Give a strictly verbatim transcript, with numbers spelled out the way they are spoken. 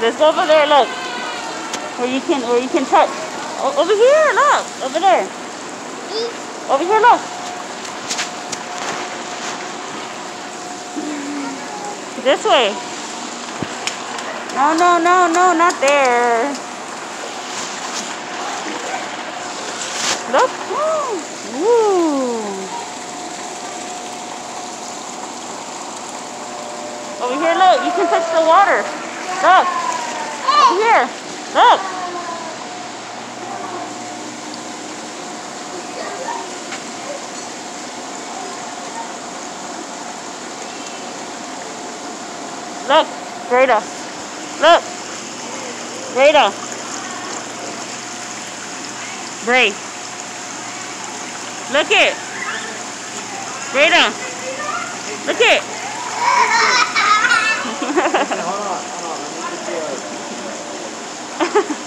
Let's go over there, look. Where you can, where you can touch. O over here, look. Over there. Over here, look. This way. No, no, no, no, not there. Look. Ooh. Over here, look. You can touch the water. Look. Over here. Look. Look, Rada. Look. Rada. Bray. Look it. Rada. Look it. Hold on, hold on. Let me get you.